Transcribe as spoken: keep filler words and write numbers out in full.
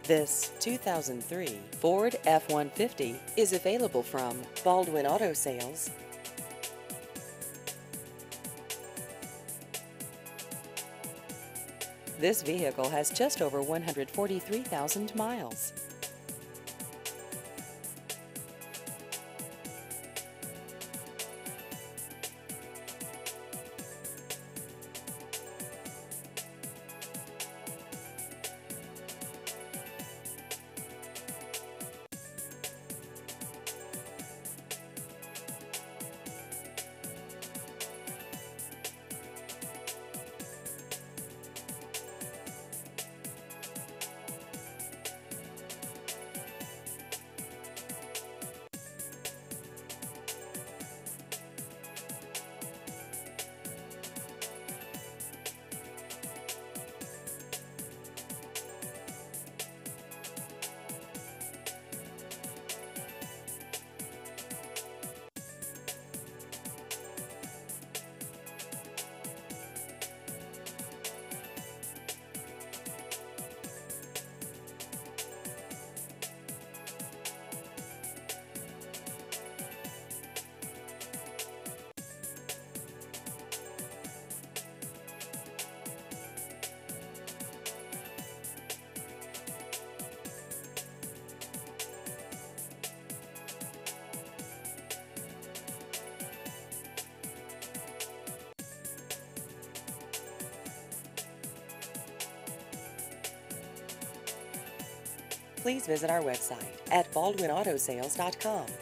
This two thousand three Ford F one fifty is available from Baldwin Auto Sales. This vehicle has just over one hundred forty-three thousand miles. Please visit our website at baldwin auto sales dot com.